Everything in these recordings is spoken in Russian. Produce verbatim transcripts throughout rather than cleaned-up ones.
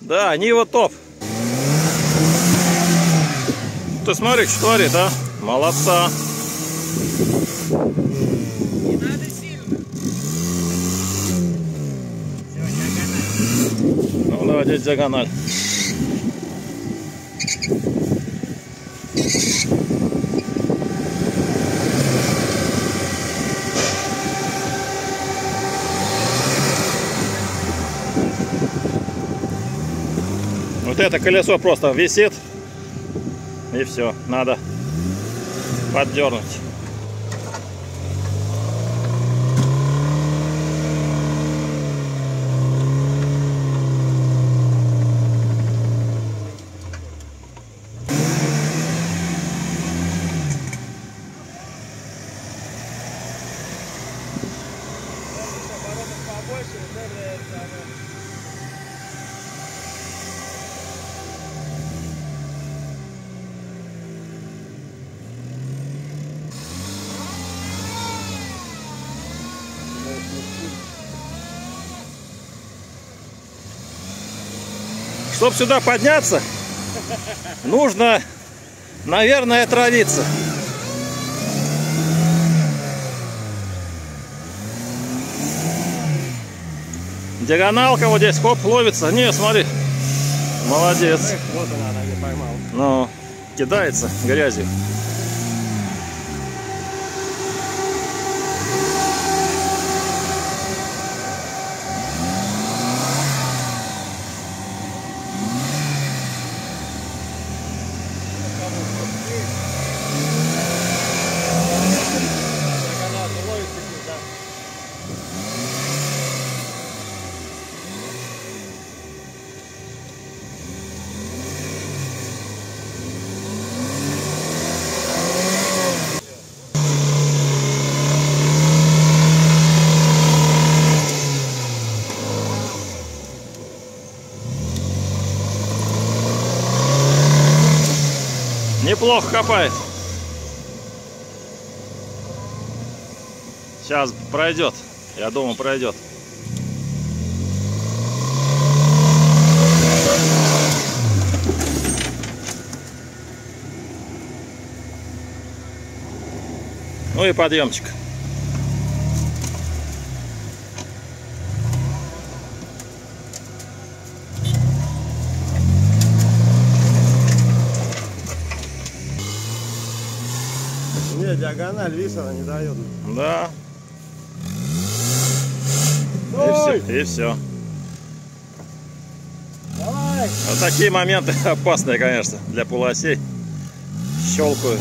Да, Нива топ. Ты смотри, что творит, а? Молодца. Не надо сильно. Все, диагональ. Ну, давай здесь диагональ. Вот это колесо просто висит, и все, надо поддернуть. Чтобы сюда подняться, нужно, наверное, отравиться. Диагоналка вот здесь, хоп, ловится. Не, смотри. Молодец. Вот она, она не поймала. Ну, кидается грязью. Неплохо копает. Сейчас пройдет. Я думаю, пройдет. Ну и подъемчик. Не, диагональ, видишь, она не дает. Да. И все, и все. Давай! Вот такие моменты опасные, конечно, для полуосей. Щелкают.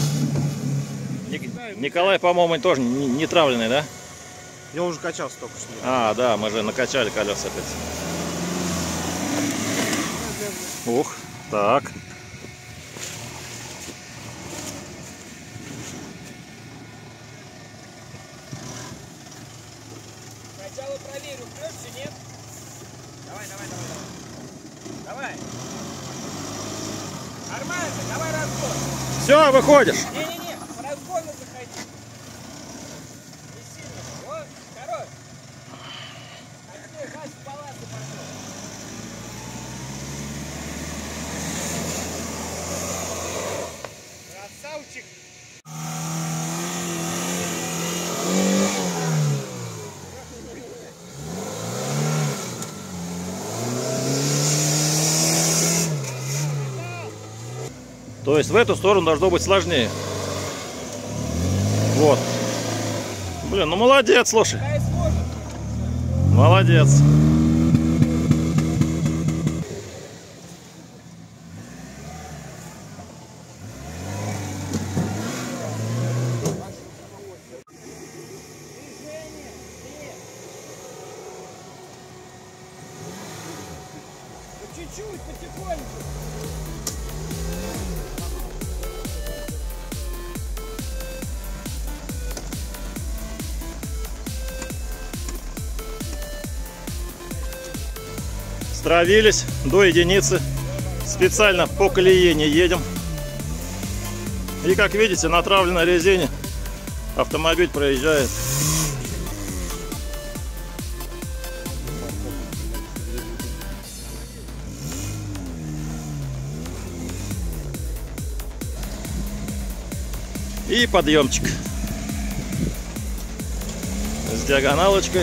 Николай, по-моему, тоже не, не травленный, да? Я уже качался только что. А, да, мы же накачали колеса опять. Ух, так. Сначала проверю, впрётся, нет? Давай, давай, давай, давай. Давай. Нормально, давай разгон. Все, выходишь. Не-не-не, по разгону заходи. Не сильно. Вот, хорош. Отстой, газ в палату пошел. Красавчик. То есть в эту сторону должно быть сложнее. Вот. Блин, ну молодец, слушай. Молодец. Чуть-чуть, потихоньку. Стравились до единицы. Специально по колее не едем. И как видите, на травленной резине автомобиль проезжает. И подъемчик с диагоналочкой.